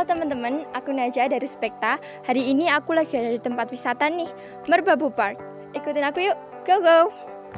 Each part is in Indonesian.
teman-teman, aku Naja dari Spekta. Hari ini aku lagi ada di tempat wisata nih, Merbabu Park. Ikutin aku yuk, go go!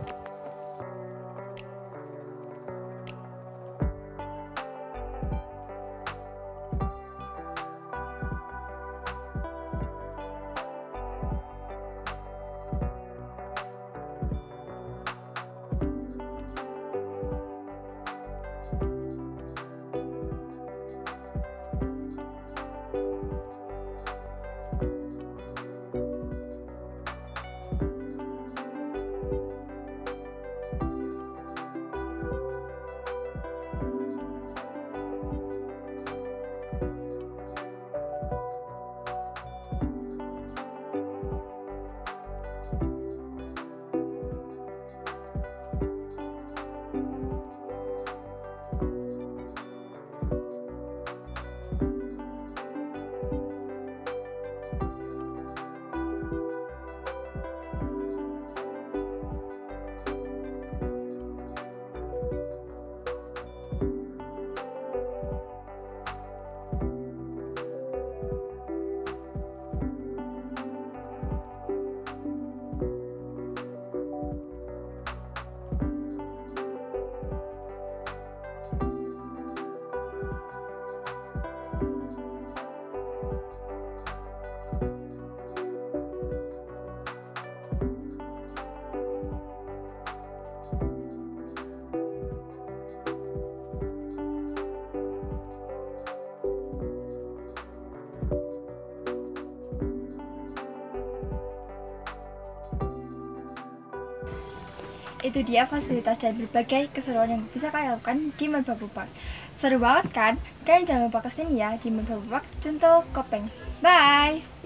Itu dia fasilitas dan berbagai keseruan yang bisa kalian lakukan di Merbabu Park. Seru banget kan? Kalian jangan lupa kesini ya di Merbabu Park, Cuntel Kopeng. Bye!